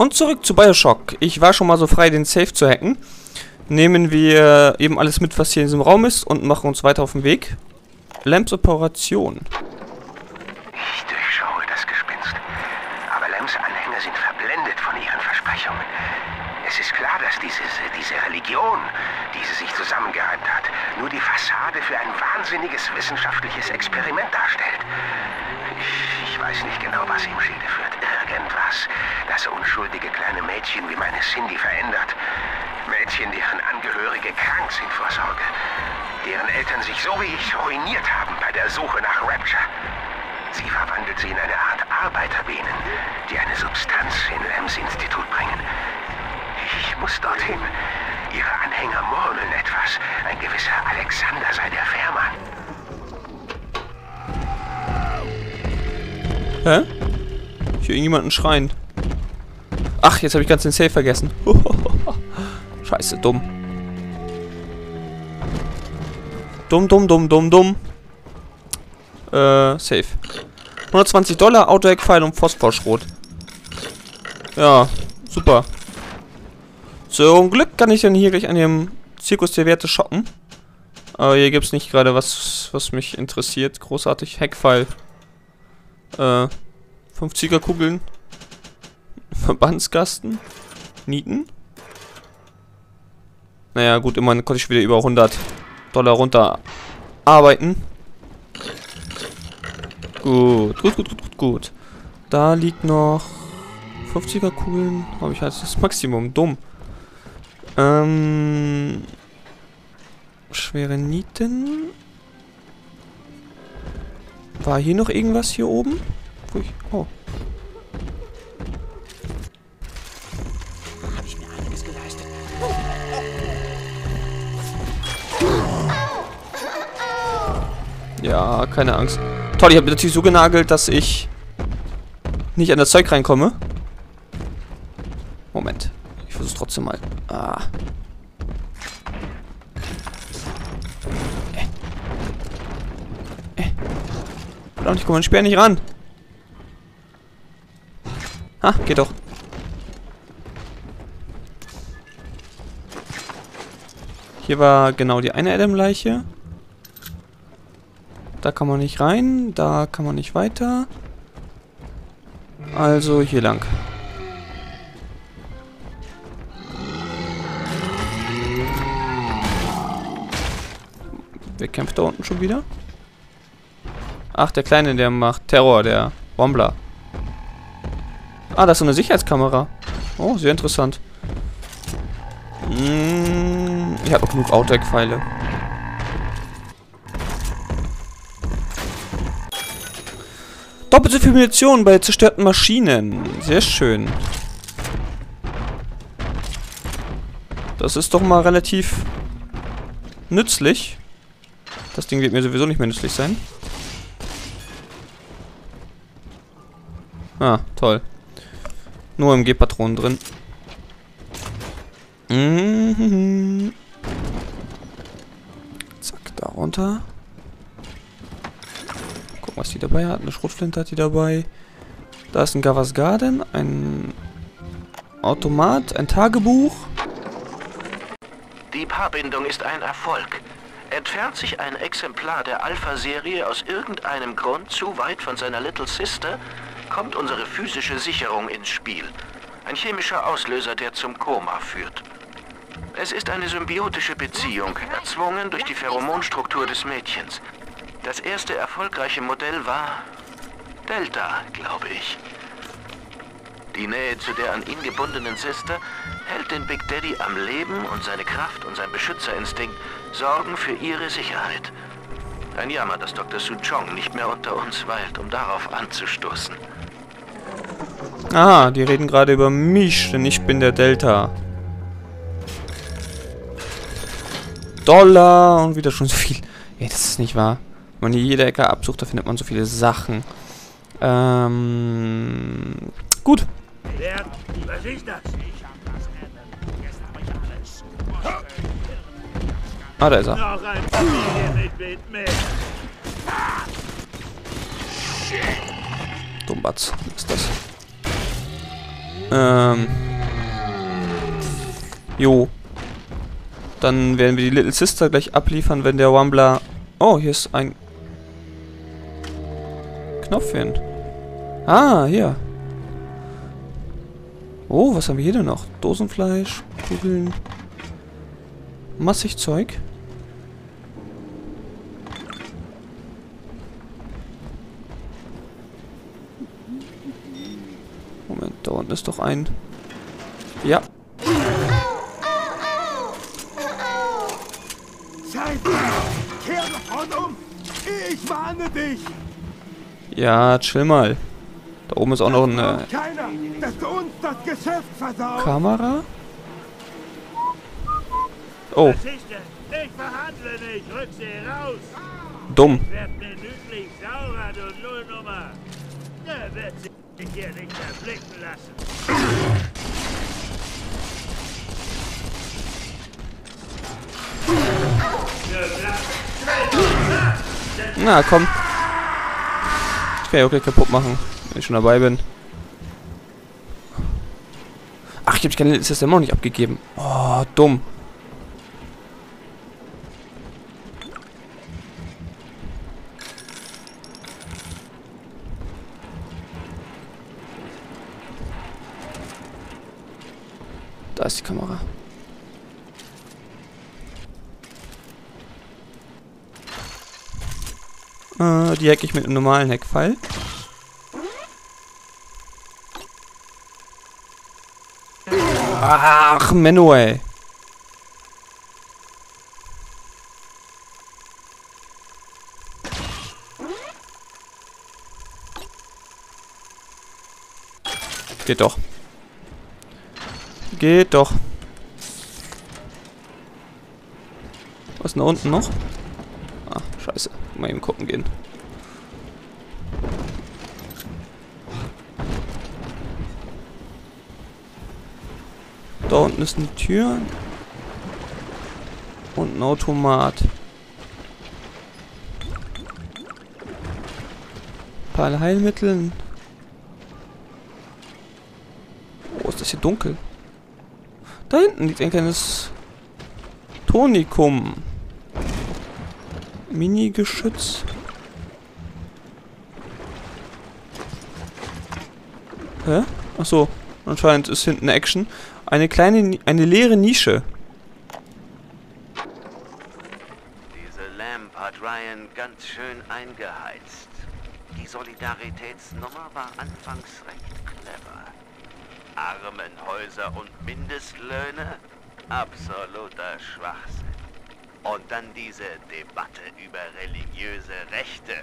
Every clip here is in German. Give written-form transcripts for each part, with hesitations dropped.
Und zurück zu Bioshock. Ich war schon mal so frei, den Safe zu hacken. Nehmen wir eben alles mit, was hier in diesem Raum ist und machen uns weiter auf den Weg. Lambs Operation. Ich durchschaue das Gespinst. Aber Lambs Anhänger sind verblendet von ihren Versprechungen. Es ist klar, dass diese Religion, die sie sich zusammengereimt hat, nur die Fassade für ein wahnsinniges wissenschaftliches Experiment darstellt. Ich weiß nicht genau, was im Schilde führt. Irgendwas, das unschuldige kleine Mädchen wie meine Cindy verändert. Mädchen, deren Angehörige krank sind vor Sorge. Deren Eltern sich so wie ich ruiniert haben bei der Suche nach Rapture. Sie verwandelt sie in eine Art Arbeiterbienen, die eine Substanz in Lambs Institut bringen. Ich muss dorthin. Ihre Anhänger murmeln etwas. Ein gewisser Alexander sei der Fährmann. Hä? Ich höre irgendjemanden schreien. Ach, jetzt habe ich ganz den Safe vergessen. Scheiße, dumm. Dumm. Safe. $120, Auto-Hack-Pfeil und Phosphorschrot. Ja, super. Zum Glück kann ich dann hier gleich an dem Zirkus der Werte shoppen. Aber hier gibt es nicht gerade was mich interessiert. Großartig. Hackpfeil. 50er Kugeln. Verbandskasten. Nieten. Naja, gut, immerhin konnte ich wieder über $100 runter arbeiten. Gut. Da liegt noch 50er Kugeln. Habe ich halt das Maximum. Dumm. Schwere Nieten. War hier noch irgendwas hier oben? Oh. Habe ich mir einiges geleistet. Ja, keine Angst. Toll, ich habe natürlich so genagelt, dass ich nicht an das Zeug reinkomme. Moment. Ich versuche trotzdem mal. Ah. Verdammt, ich komme an den Speer nicht ran. Ha, geht doch. Hier war genau die eine Adam-Leiche. Da kann man nicht rein, da kann man nicht weiter. Also hier lang. Wer kämpft da unten schon wieder? Ach, der Kleine, der macht Terror, der Wombler. Ah, das ist so eine Sicherheitskamera. Oh, sehr interessant. Ich habe auch genug Auto-Hack-Pfeile. Doppelte viel Munition bei zerstörten Maschinen. Sehr schön. Das ist doch mal relativ nützlich. Das Ding wird mir sowieso nicht mehr nützlich sein. Ah, toll. Nur MG-Patronen drin. Zack, da runter. Gucken, was die dabei hat. Eine Schrotflinte hat die dabei. Da ist ein Gavas Garden, ein Automat, ein Tagebuch. Die Paarbindung ist ein Erfolg. Entfernt sich ein Exemplar der Alpha-Serie aus irgendeinem Grund zu weit von seiner Little Sister, kommt unsere physische Sicherung ins Spiel. Ein chemischer Auslöser, der zum Koma führt. Es ist eine symbiotische Beziehung, erzwungen durch die Pheromonstruktur des Mädchens. Das erste erfolgreiche Modell war Delta, glaube ich. Die Nähe zu der an ihn gebundenen Sister hält den Big Daddy am Leben und seine Kraft und sein Beschützerinstinkt sorgen für ihre Sicherheit. Ein Jammer, dass Dr. Su Chong nicht mehr unter uns weilt, um darauf anzustoßen. Ah, die reden gerade über mich, denn ich bin der Delta. Dollar und wieder schon so viel. Ey, das ist nicht wahr. Wenn man hier jede Ecke absucht, da findet man so viele Sachen. Gut. Was ist das? Ah, da ist er. Noch ein Familienmitglied mehr. Dummbatz. Was ist das? Jo. Dann werden wir die Little Sister gleich abliefern, wenn der Rumbler... Oh, hier ist ein... Knopfchen. Ah, hier. Oh, was haben wir hier denn noch? Dosenfleisch, Kugeln... Massig Zeug. Moment, da unten ist doch ein... Ja. Scheiße! Kehr sofort um! Ich warne dich! Ja, chill mal. Da oben ist auch noch eine Keiner, dass du uns das Geschäft versaust! Kamera. Oh, Was ist denn? Ich verhandle nicht! Rück sie raus! dumm. Werd minütlich saurer, du Nullnummer! Der wird sich hier nicht erblicken lassen! Na, komm. Ich kann ja auch gleich kaputt machen, wenn ich schon dabei bin. Ach, ich hab die Little Sister immer noch nicht abgegeben. Oh, dumm. Da ist die Kamera. Die hack ich mit einem normalen Hackpfeil. Ach, Menno, ey. Geht doch. Geht doch. Was ist denn da unten noch? Ah, scheiße. Mal eben gucken gehen. Da unten ist eine Tür. Und ein Automat. Ein paar Heilmittel. Oh, ist das hier dunkel? Da hinten liegt ein kleines Tonikum. Mini-Geschütz. Hä? Achso, anscheinend ist hinten Action. Eine leere Nische. Diese Lamp hat Ryan ganz schön eingeheizt. Die Solidaritätsnummer war anfangs recht clever. Armenhäuser und Mindestlöhne? Absoluter Schwachsinn. Und dann diese Debatte über religiöse Rechte.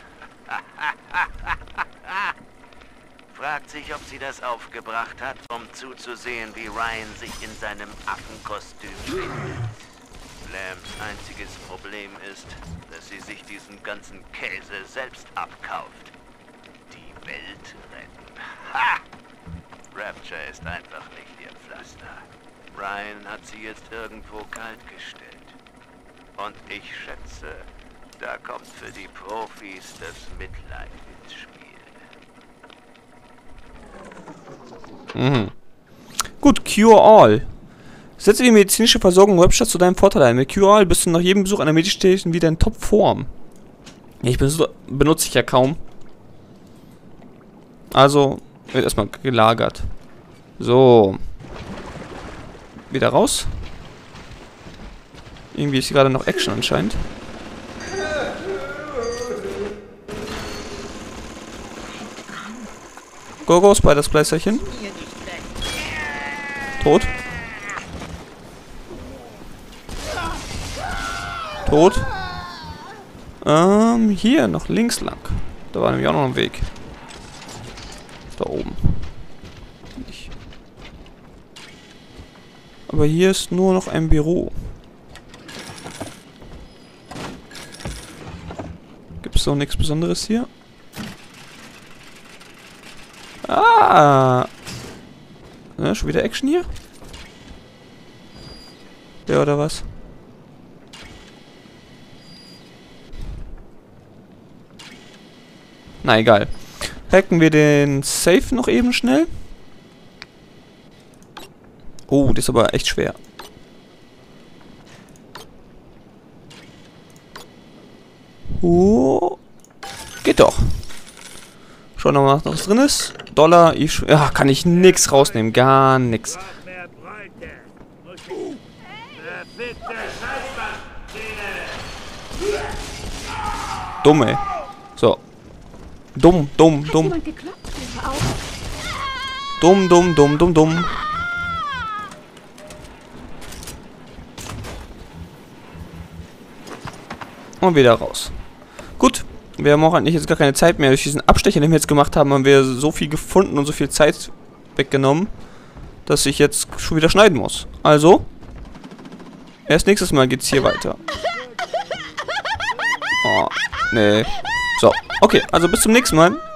Fragt sich, ob sie das aufgebracht hat, um zuzusehen, wie Ryan sich in seinem Affenkostüm findet. Lambs einziges Problem ist, dass sie sich diesen ganzen Käse selbst abkauft. Die Welt retten. Ha! Rapture ist einfach nicht ihr Pflaster. Ryan hat sie jetzt irgendwo kalt gestellt. Und ich schätze, da kommt für die Profis das Mitleid ins Spiel. Mhm. Gut, Cure All. Setze die medizinische Versorgung Rapture zu deinem Vorteil ein. Mit Cure All bist du nach jedem Besuch einer Medistation wieder in Topform. Ich benutze ich ja kaum. Also wird erstmal gelagert. So. Wieder raus. Irgendwie ist hier gerade noch Action anscheinend. Go, Spider Splicerchen. Tot. Tot. Hier noch links lang. Da war nämlich auch noch ein Weg. Da oben. Nicht. Aber hier ist nur noch ein Büro. Gibt's noch nichts Besonderes hier? Ah! Ja, schon wieder Action hier? Ja, oder was? Na, egal. Hacken wir den Safe noch eben schnell. Oh, das ist aber echt schwer. Oh. Geht doch. Schauen wir mal, was drin ist. Dollar, ja, kann ich nix rausnehmen. Gar nix. Mehr Bräute. Muss ich... Verfickte Scheißmann. Dumm, ey. So. Dumm. Jemand geklopft? Hör auf. Dumm. Und wieder raus. Gut. Wir haben auch eigentlich jetzt gar keine Zeit mehr. Durch diesen Abstecher, den wir jetzt gemacht haben, haben wir so viel gefunden und so viel Zeit weggenommen, dass ich jetzt schon wieder schneiden muss. Also, erst nächstes Mal geht's hier weiter. Oh, nee. So, okay, also bis zum nächsten Mal.